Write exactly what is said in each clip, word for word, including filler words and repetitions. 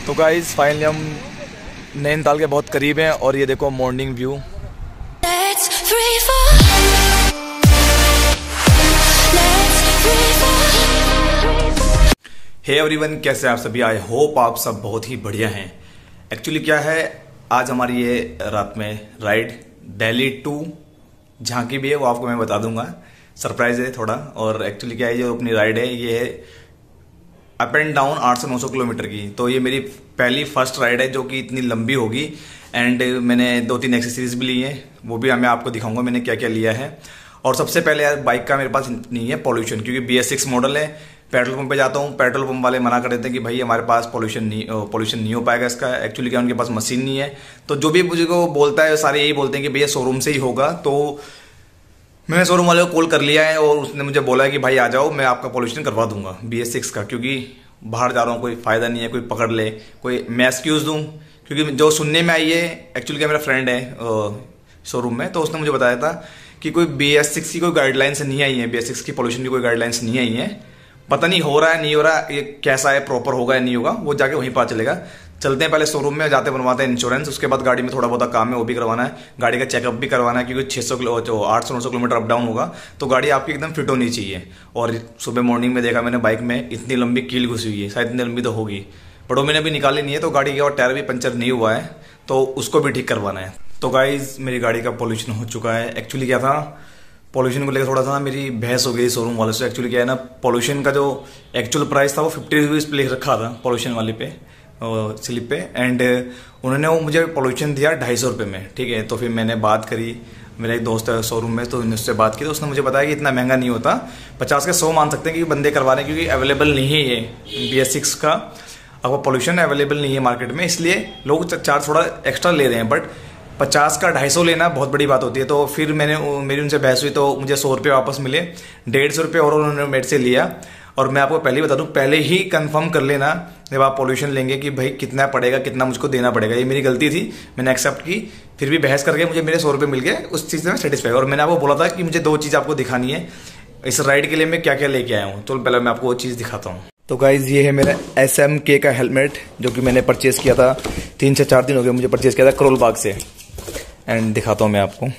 तो guys finally हम नैनीताल के बहुत करीब हैं और ये देखो मॉर्निंग व्यू। हे एवरीवन, कैसे आप सभी? आई होप आप सब बहुत ही बढ़िया हैं। एक्चुअली क्या है, आज हमारी ये रात में राइड दिल्ली टू झांकी भी है, वो आपको मैं बता दूंगा। सरप्राइज है थोड़ा। और एक्चुअली क्या है, जो अपनी राइड है ये है अप एंड डाउन आठ सौ नौ सौ किलोमीटर की। तो ये मेरी पहली फर्स्ट राइड है जो कि इतनी लंबी होगी। एंड मैंने दो तीन एक्सेसरीज भी ली हैं, वो भी मैं आपको दिखाऊंगा मैंने क्या क्या लिया है। और सबसे पहले यार, बाइक का मेरे पास नहीं है पॉल्यूशन, क्योंकि बी एस सिक्स मॉडल है। पेट्रोल पंप पे जाता हूँ, पेट्रोल पंप वाले मना कर देते हैं कि भाई हमारे पास पॉल्यूशन नहीं पॉल्यूशन नहीं हो पाएगा इसका। एक्चुअली क्या उनके पास मशीन नहीं है। तो जो भी मुझे को बोलता है सारे यही बोलते हैं कि भैया शोरूम से ही होगा। तो मैंने शोरूम वाले को कॉल कर लिया है और उसने मुझे बोला है कि भाई आ जाओ, मैं आपका पॉल्यूशन करवा दूंगा बी एस सिक्स का, क्योंकि बाहर जा रहा हूँ, कोई फायदा नहीं है कोई पकड़ ले, कोई मैं एक्सक्यूज दूँ। क्योंकि जो सुनने में आई है, एक्चुअली क्या मेरा फ्रेंड है शोरूम में, तो उसने मुझे बताया था कि कोई बी एस सिक्स की कोई गाइडलाइंस नहीं आई है, बी एस सिक्स की पॉल्यूशन की कोई गाइडलाइंस नहीं आई है। पता नहीं हो रहा है नहीं हो रहा, ये कैसा है, प्रॉपर होगा या नहीं होगा, वो जाके वहीं पता चलेगा। चलते हैं पहले शोरूम में, जाते बनवाते हैं इंश्योरेंस, उसके बाद गाड़ी में थोड़ा बहुत काम है वो भी करवाना है, गाड़ी का चेकअप भी करवाना है, क्योंकि छह सौ किलो जो आठ सौ नौ सौ किलोमीटर अप डाउन होगा तो गाड़ी आपकी एकदम फिट होनी चाहिए। और सुबह मॉर्निंग में देखा मैंने बाइक में इतनी लंबी कील घुसी हुई है, शायद इतनी लंबी तो होगी, बट वो मैंने अभी निकाली नहीं है। तो गाड़ी का और टायर भी पंचर नहीं हुआ है, तो उसको भी ठीक करवाना है। तो गाइज मेरी गाड़ी का पॉल्यूशन हो चुका है। एक्चुअली क्या था, पॉल्यूशन को लेकर थोड़ा सा ना मेरी बहस हो गई शोरूम वाले से। एक्चुअली क्या है ना, पॉल्यूशन का जो एक्चुअल प्राइस था वो फिफ्टी रुपीज पे लिख रखा था पॉल्यूशन वाले पे स्लिप पे, एंड उन्होंने वो मुझे पॉल्यूशन दिया ढाई सौ रुपये में। ठीक है, तो फिर मैंने बात करी, मेरा एक दोस्त है शोरूम में, तो उससे बात की तो उसने मुझे बताया कि इतना महंगा नहीं होता, पचास के सौ मान सकते हैं कि बंदे करवा रहे हैं, क्योंकि अवेलेबल नहीं है ये बी एस सिक्स का आपको पॉल्यूशन अवेलेबल नहीं है मार्केट में, इसलिए लोग चार्ज थोड़ा एक्स्ट्रा ले रहे हैं। बट पचास का ढाई सौ लेना बहुत बड़ी बात होती है। तो फिर मैंने मेरी उनसे बहस हुई, तो मुझे सौ रुपये वापस मिले, डेढ़ सौ रुपये और उन्होंने मेरे से लिया। और मैं आपको पहले ही बता दूं, पहले ही कंफर्म कर लेना जब आप पॉल्यूशन लेंगे कि भाई कितना पड़ेगा, कितना मुझको देना पड़ेगा। ये मेरी गलती थी, मैंने एक्सेप्ट की, फिर भी बहस करके मुझे मेरे सौ रुपये मिल गए, उस चीज़ से मैं सेटिस्फाई। और मैंने आपको बोला था कि मुझे दो चीज़ आपको दिखानी है इस राइड के लिए, मैं क्या क्या लेके आया हूँ। तो पहले मैं आपको वो चीज़ दिखाता हूँ। तो गाइज ये है मेरा एस एम के का हेलमेट, जो कि मैंने परचेज किया था, तीन से चार दिन हो गए मुझे परचेज किया था करोल बाग से। एंड दिखाता हूँ मैं आपको।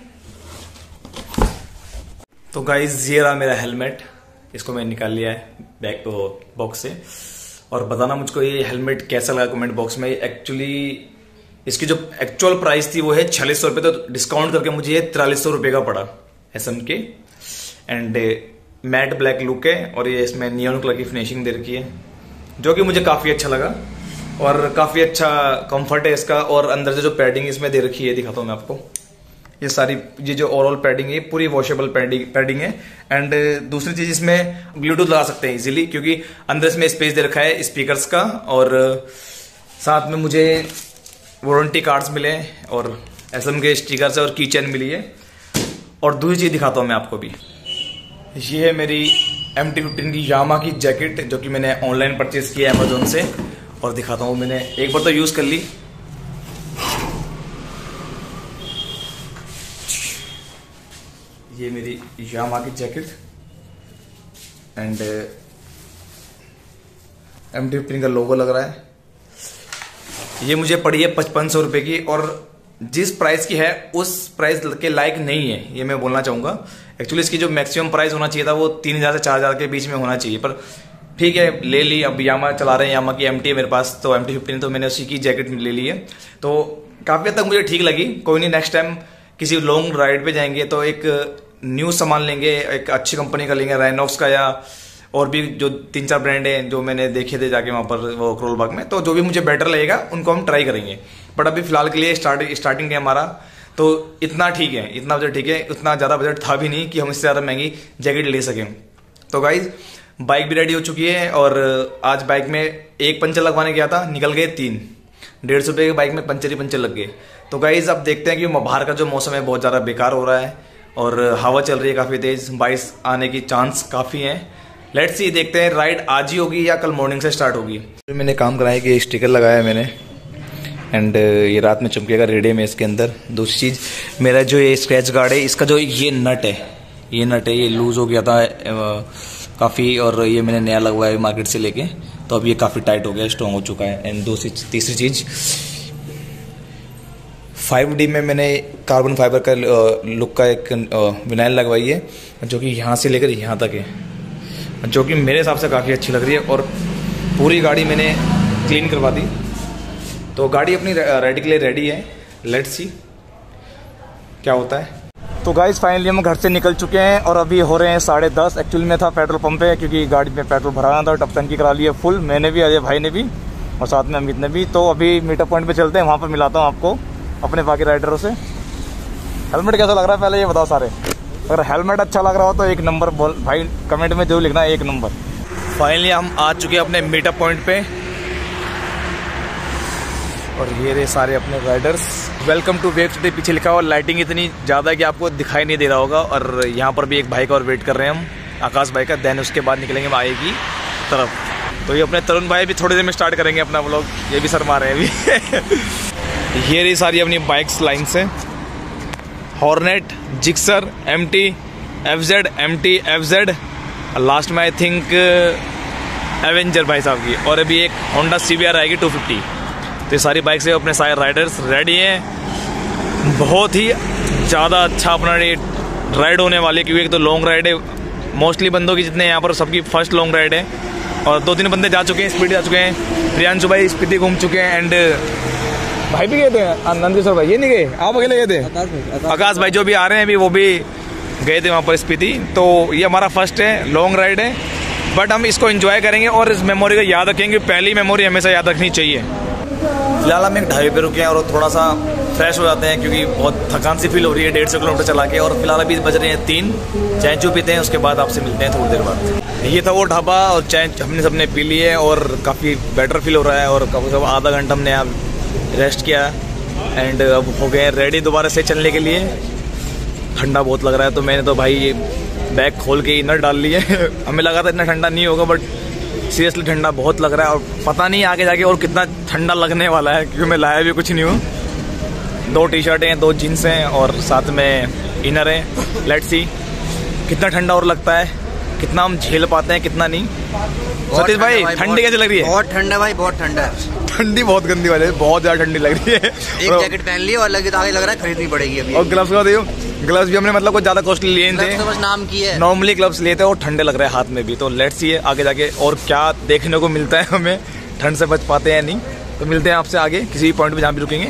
तो गाइज ये रहा मेरा हेलमेट, इसको मैंने निकाल लिया है बैक बॉक्स से। और बताना मुझको ये हेलमेट कैसा लगा कमेंट बॉक्स में। एक्चुअली इसकी जो एक्चुअल प्राइस थी वो है छियालीस सौ रुपये, तो डिस्काउंट करके मुझे ये तिरालीस सौ रुपये का पड़ा S M K. And matte black look है और ये इसमें नियॉन कलर की फिनिशिंग दे रखी है, जो कि मुझे काफ़ी अच्छा लगा और काफ़ी अच्छा कंफर्ट है इसका। और अंदर से जो पैडिंग इसमें दे रखी है, दिखाता हूँ मैं आपको। ये सारी ये जो ओवरऑल पैडिंग है पूरी वॉशेबल पैडिंग पैडिंग है। एंड दूसरी चीज, इसमें ब्लूटूथ लगा सकते हैं इजीली, क्योंकि अंदर इसमें स्पेस दे रखा है स्पीकर्स का। और साथ में मुझे वारंटी कार्ड्स मिले और एस एम के स्टिकर्स और की चेन मिली है। और दूसरी चीज दिखाता हूँ मैं आपको भी, ये है मेरी एम टी फिफ्टीन की यामा की जैकेट, जो कि मैंने ऑनलाइन परचेज किया अमेजोन से। और दिखाता हूँ, मैंने एक बार तो यूज कर ली। ये मेरी यामा की jacket and M T fifteen का लोगो लग रहा है। ये मुझे पड़ी है पचपन सौ रुपये की, और जिस प्राइस की है उस प्राइस के लायक नहीं है, ये मैं बोलना चाहूँगा। एक्चुअली इसकी जो मैक्सिमम प्राइस होना चाहिए था वो तीन हज़ार से चार हज़ार के बीच में होना चाहिए, पर ठीक है ले ली। अब यामा चला रहे हैं, यामा की एम टी है मेरे पास, तो एम टी फिफ्टीन तो मैंने उसी की जैकेट ले ली है। तो काफ़ी हद तक मुझे ठीक लगी। कोई नहीं, नेक्स्ट टाइम किसी लॉन्ग राइड पे जाएंगे तो एक न्यू सामान लेंगे, एक अच्छी कंपनी का लेंगे, राइनॉक्स का, या और भी जो तीन चार ब्रांड हैं जो मैंने देखे थे जाके वहाँ पर वो करोल बाग में। तो जो भी मुझे बेटर लगेगा उनको हम ट्राई करेंगे। बट अभी फिलहाल के लिए स्टार्ट स्टार्टिंग है हमारा, तो इतना ठीक है, इतना बजट ठीक है। उतना ज़्यादा बजट था भी नहीं कि हम इससे ज़्यादा महंगी जैकेट ले सकें। तो गाइज बाइक भी रेडी हो चुकी है, और आज बाइक में एक पंचर लगवाने गया था, निकल गए तीन। डेढ़ सौ रुपये की बाइक में पंचर ही पंचर लग गए। तो गाइज अब देखते हैं कि बाहर का जो मौसम है बहुत ज़्यादा बेकार हो रहा है और हवा चल रही है काफ़ी तेज, बारिश आने की चांस काफ़ी हैं। लेट्स सी, देखते हैं राइड आज ही होगी या कल मॉर्निंग से स्टार्ट होगी। मैंने काम कराया कि स्टिकर लगाया है मैंने, एंड ये रात में चमकेगा रेडियम है इसके अंदर। दूसरी चीज़, मेरा जो ये स्क्रैच गार्ड है, इसका जो ये नट है, ये नट है ये लूज़ हो गया था काफ़ी, और ये मैंने नया लगवाया मार्केट से लेके। तो अब ये काफ़ी टाइट हो गया, स्ट्रॉन्ग हो चुका है। एंड दूसरी तीसरी चीज़, फाइव डी में मैंने कार्बन फाइबर का लुक का एक विनाइल लगवाई है, जो कि यहाँ से लेकर यहाँ तक है, जो कि मेरे हिसाब से काफ़ी अच्छी लग रही है। और पूरी गाड़ी मैंने क्लीन करवा दी, तो गाड़ी अपनी रेडी के लिए रेडी है। लेट्स सी क्या होता है। तो गाइस फाइनली हम घर से निकल चुके हैं और अभी हो रहे हैं साढ़े दस। एक्चुअली में था पेट्रोल पंप पे, क्योंकि गाड़ी में पेट्रोल भराना था, टप टंकी करा लिया फुल, मैंने भी, अजय भाई ने भी और साथ में अमित ने भी। तो अभी मीटअप पॉइंट पे चलते हैं, वहाँ पर मिलाता हूँ आपको अपने बाकी राइडरों से। हेलमेट कैसा लग रहा है पहले ये बताओ सारे। अगर हेलमेट अच्छा लग रहा हो तो एक नंबर बोल भाई, कमेंट में जरूर लिखना एक नंबर। फाइनली हम आ चुके हैं अपने मीटअप पॉइंट पे और ये रहे सारे अपने riders. Welcome to wave today पीछे लिखा हुआ, लाइटिंग इतनी ज़्यादा है कि आपको दिखाई नहीं दे रहा होगा। और यहाँ पर भी एक भाई का और वेट कर रहे हैं हम, आकाश भाई का। देन उसके बाद निकलेंगे हम आगे की तरफ। तो ये अपने तरुण भाई भी थोड़ी देर में स्टार्ट करेंगे अपना व्लॉग, ये भी शर्मा रहे हैं अभी। ये रही सारी अपनी बाइक्स लाइन से, Hornet, Gixxer, M T, F Z, M T, F Z, last में आई थिंक एवेंजर भाई साहब की। और अभी एक होंडा सी बी आर आएगी टू फिफ्टी। तो ये सारी बाइक से अपने सारे राइडर्स रेडी हैं। बहुत ही ज़्यादा अच्छा अपना ये राइड होने वाली है, क्योंकि एक तो लॉन्ग राइड है। मोस्टली बंदों की जितने यहाँ पर सबकी फर्स्ट लॉन्ग राइड है। और दो तीन बंदे जा चुके हैं, स्पीति जा चुके हैं, प्रियांशु भाई स्पीति घूम चुके हैं। एंड भाई भी गए थे, नंदेश्वर भाई, ये नहीं गए, आप अकेले गए थे। आकाश भाई जो भी आ रहे हैं अभी, वो भी गए थे वहाँ पर स्पीति। तो ये हमारा फर्स्ट है, लॉन्ग राइड है, बट हम इसको एंजॉय करेंगे और इस मेमोरी को याद रखेंगे। पहली मेमोरी हमेशा याद रखनी चाहिए। फिलहाल हम एक ढाबे पे रुके हैं और थोड़ा सा फ्रेश हो जाते हैं, क्योंकि बहुत थकान सी फील हो रही है डेढ़ सौ किलोमीटर चला के। और फिलहाल अभी बज रहे हैं तीन, चाय चू पीते हैं, उसके बाद आपसे मिलते हैं थोड़ी देर बाद। ये था वो ढाबा और चाय हमने सबने पी ली है और काफ़ी बेटर फील हो रहा है। और कम से कम आधा घंटा हमने यहाँ रेस्ट किया एंड अब हो गए रेडी दोबारा से चलने के लिए। ठंडा बहुत लग रहा है, तो मैंने तो भाई ये बैग खोल के इनर डाल लिए। हमें लगा था इतना ठंडा नहीं होगा, बट सीरियसली ठंडा बहुत लग रहा है। और पता नहीं आगे जाके और कितना ठंडा लगने वाला है, क्योंकि मैं लाया भी कुछ नहीं हूँ। दो टी शर्ट हैं, दो जीन्स हैं और साथ में इनर है। लेट्स सी कितना ठंडा और लगता है, कितना हम झेल पाते हैं, कितना नहीं। सतीश भाई ठंडी कैसी लग रही है? बहुत ठंडा भाई, बहुत ठंडा है। ठंडी बहुत गंदी वाली है, बहुत ज्यादा ठंडी लग रही है। एक जैकेट पहन ली और लगे आगे लग रहा है खरीदनी पड़ेगी अभी। और ग्लव्स का देखो, ग्लव्स भी हमने मतलब कुछ ज्यादा कॉस्टली लिए थे, बस नाम की है। नॉर्मली ग्लव्स लिए थे और ठंडे लग रहे हैं हाथ में भी। तो लेट्स सी आगे जाके और क्या देखने को मिलता है, हमें ठंड से बच पाते हैं नहीं। तो मिलते हैं आपसे आगे किसी भी पॉइंट पे जहाँ भी रुकेंगे।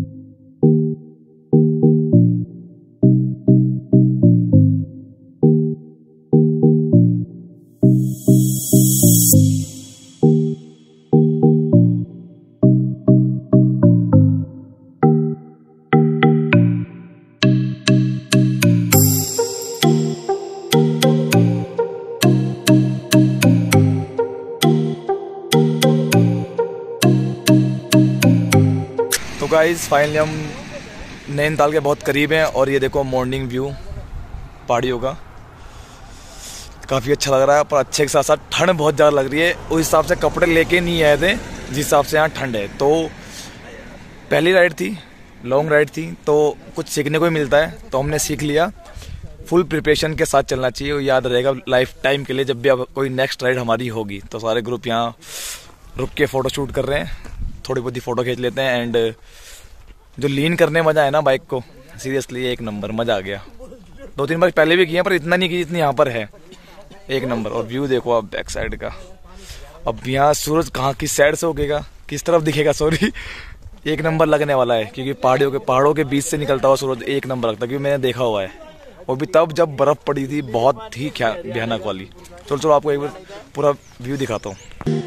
तो गाइस फाइनली हम नैनीताल के बहुत करीब हैं और ये देखो मॉर्निंग व्यू पहाड़ियों का, काफ़ी अच्छा लग रहा है। पर अच्छे के साथ साथ ठंड बहुत ज़्यादा लग रही है। उस हिसाब से कपड़े लेके नहीं आए थे जिस हिसाब से यहाँ ठंड है। तो पहली राइड थी, लॉन्ग राइड थी, तो कुछ सीखने को ही मिलता है, तो हमने सीख लिया। फुल प्रिपरेशन के साथ चलना चाहिए, वो याद रहेगा लाइफ टाइम के लिए। जब भी अब कोई नेक्स्ट राइड हमारी होगी तो सारे ग्रुप यहाँ रुक के फ़ोटो शूट कर रहे हैं, थोड़ी बहुत ही फ़ोटो खींच लेते हैं। एंड जो लीन करने मज़ा है ना बाइक को, सीरियसली एक नंबर मज़ा आ गया। दो तीन बार पहले भी किए पर इतना नहीं कि जितनी यहाँ पर है, एक नंबर। और व्यू देखो आप बैक साइड का। अब यहाँ सूरज कहाँ किस साइड से उगेगा, किस तरफ दिखेगा, सॉरी, एक नंबर लगने वाला है। क्योंकि पहाड़ियों के पहाड़ों के बीच से निकलता हुआ सूरज एक नंबर लगता है, क्योंकि मैंने देखा हुआ है। वो भी तब जब बर्फ़ पड़ी थी, बहुत ही भयानक वाली। चलो चलो आपको एक बार पूरा व्यू दिखाता हूँ।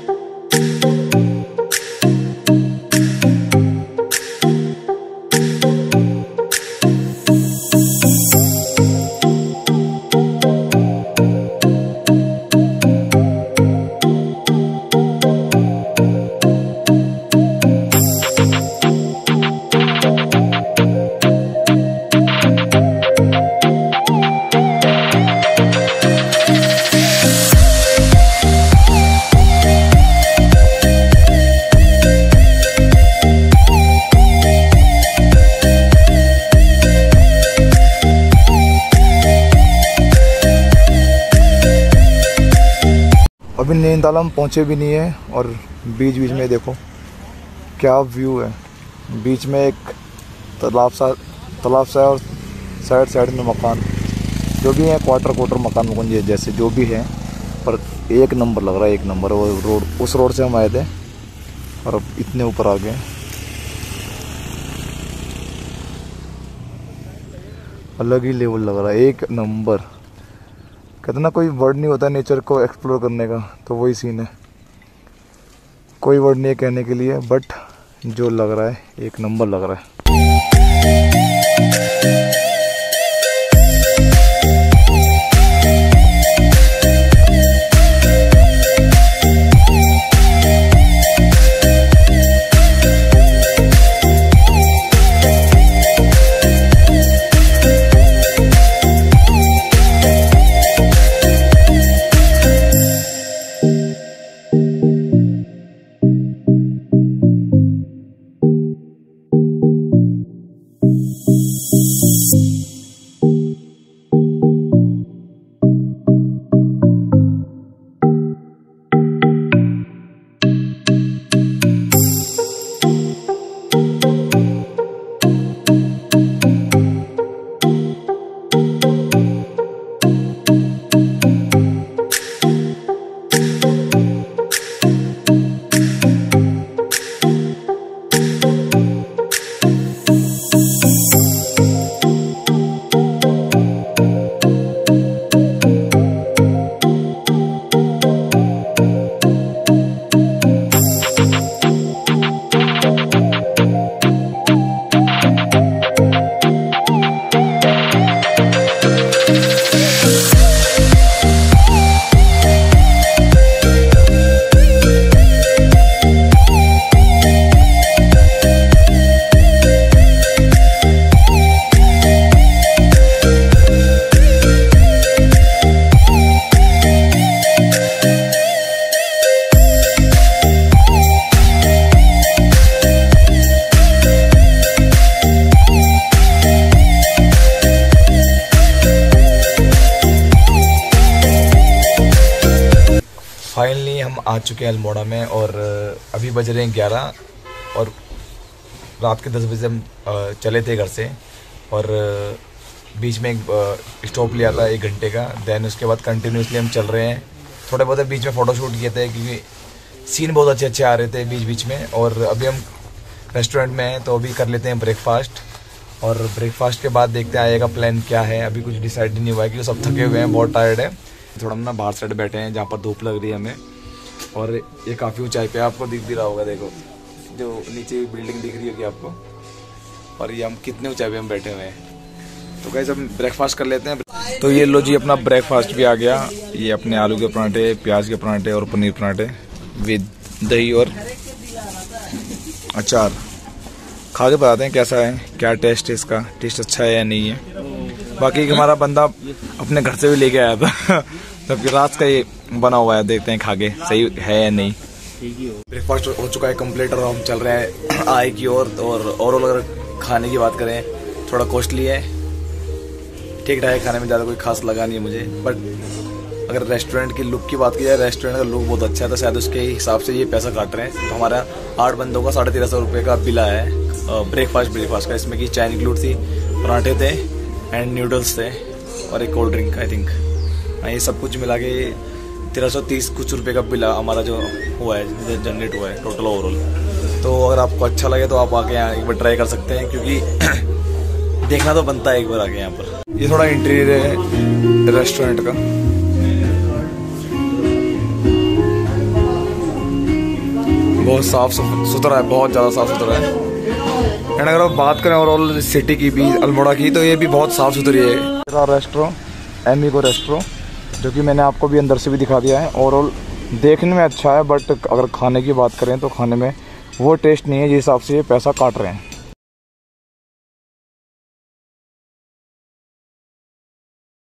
अभी नैनीताल हम पहुँचे भी नहीं है और बीच बीच में देखो क्या व्यू है। बीच में एक तालाब सा तालाब सा है और साइड साइड में मकान जो भी है, क्वार्टर क्वार्टर मकान मकान जैसे जो भी है, पर एक नंबर लग रहा है, एक नंबर। वो रोड, उस रोड से हम आए थे और अब इतने ऊपर आ गए, अलग ही लेवल लग रहा है, एक नंबर। कहते ना कोई वर्ड नहीं होता नेचर को एक्सप्लोर करने का, तो वही सीन है। कोई वर्ड नहीं है कहने के लिए, बट जो लग रहा है एक नंबर लग रहा है। फाइनली हम आ चुके हैं अल्मोड़ा में और अभी बज रहे हैं ग्यारह और रात के दस बजे हम चले थे घर से और बीच में एक स्टॉप लिया था एक घंटे का। देन उसके बाद कंटिन्यूसली हम चल रहे हैं। थोड़े बहुत बीच में फ़ोटो शूट किए थे क्योंकि सीन बहुत अच्छे अच्छे आ रहे थे बीच बीच में। और अभी हम रेस्टोरेंट में हैं तो अभी कर लेते हैं ब्रेकफास्ट और ब्रेकफास्ट के बाद देखते हैं आएगा प्लान क्या है। अभी कुछ डिसाइड नहीं हुआ है क्योंकि सब थके हुए हैं, बहुत टायर्ड है। थोड़ा हम ना बाहर साइड बैठे हैं जहाँ पर धूप लग रही है हमें और ये काफ़ी ऊंचाई पे आपको दिख भी रहा होगा। देखो जो नीचे बिल्डिंग दिख रही होगी आपको और ये हम कितने ऊंचाई पे हम बैठे हुए हैं। तो गाइस हम ब्रेकफास्ट कर लेते हैं। तो ये लो जी अपना ब्रेकफास्ट भी आ गया। ये अपने आलू के पराठे, प्याज के पराठे और पनीर पराठे विद दही और अचार। खा के बताते हैं कैसा है, क्या टेस्ट है इसका, टेस्ट अच्छा है या नहीं है। बाकी हमारा बंदा अपने घर से भी लेके आया था जबकि रात का ये बना हुआ है, देखते हैं खा के सही है या नहीं। ब्रेकफास्ट हो चुका है कंप्लीट और हम चल रहे हैं आय की ओर। और ओवरऑल अगर खाने की बात करें थोड़ा कॉस्टली है, ठीक ठाक खाने में ज़्यादा कोई खास लगा नहीं है मुझे। बट अगर रेस्टोरेंट की लुक की बात की जाए, रेस्टोरेंट का लुक बहुत अच्छा है तो शायद उसके हिसाब से ये पैसा काट रहे हैं। तो हमारा आठ बंदों का साढ़े तेरह सौ रुपये का बिल आया है ब्रेकफास्ट ब्रेकफास्ट का। इसमें कि चाय इंक्लूड थी, पराठे थे एंड नूडल्स थे और एक कोल्ड ड्रिंक आई थिंक। ये सब कुछ मिला के तेरह सौ तीस कुछ रुपये का बिल हमारा जो हुआ है, जनरेट हुआ है टोटल ओवरऑल। तो अगर आपको अच्छा लगे तो आप आके यहाँ एक बार ट्राई कर सकते हैं क्योंकि देखना तो बनता है एक बार आके यहाँ पर। ये थोड़ा इंटीरियर है रेस्टोरेंट का। बहुत साफ सुथरा है, बहुत ज़्यादा साफ सुथरा है। एंड अगर आप बात करें ओवरऑल सिटी की भी, अल्मोड़ा की, तो ये भी बहुत साफ़ सुथरी है। मेरा रेस्टोरेंट एमिगो रेस्टोरेंट जो कि मैंने आपको भी अंदर से भी दिखा दिया है। ओवरऑल देखने में अच्छा है बट अगर खाने की बात करें तो खाने में वो टेस्ट नहीं है जिस हिसाब से ये पैसा काट रहे हैं।